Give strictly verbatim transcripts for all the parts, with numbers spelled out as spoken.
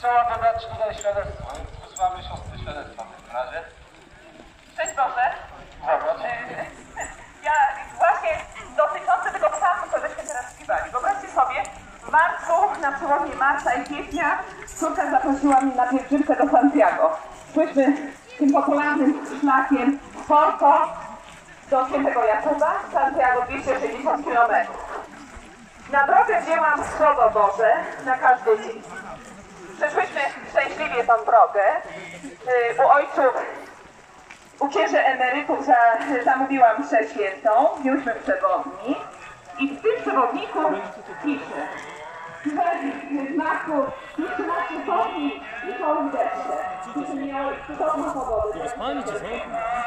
Trzeba dodać tutaj świadectwo. Wysłamy siostry świadectwa w takim razie. Cześć Boże. Dobra. Ja właśnie dotyczące tego psalmu, co żeśmy teraz śpiewali. Wyobraźcie sobie, w marcu, na przełomie marca i kwietnia, córka zaprosiła mnie na pielgrzymkę do Santiago. Szłyśmy tym popularnym szlakiem z Porto do Świętego Jakuba, Santiago dwieście sześćdziesiąt kilometrów. Na drogę wzięłam Słowo Boże na każdy dzień. Przeszłyśmy szczęśliwie tą drogę. U ojców, u księży emerytów za, zamówiłam mszę świętą, wzięłyśmy przewodnik i w tym przewodniku pisze: w znaku trzynaście stopni i są deszcze. Jeśli miał cudowną pogodę. To spalnie czy co?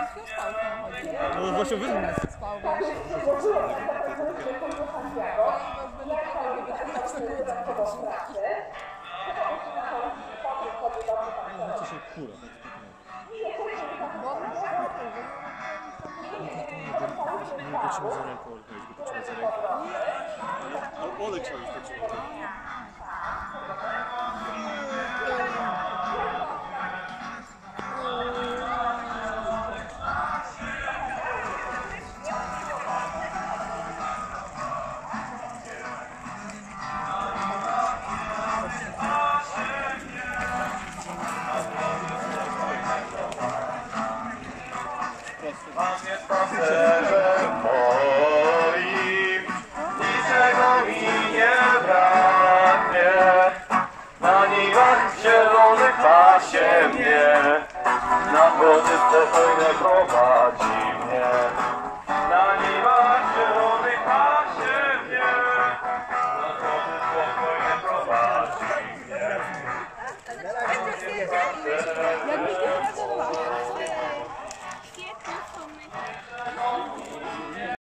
To właśnie wyzwą. Co się kura? Nie patrzymy za ręką, ale patrzymy za ręką. A Olek się już patrzył. Pan jest pasterzem moim, niczego mi nie braknie. Na niwach zielonych pasie mnie, na wody spokojne prowadzi mnie.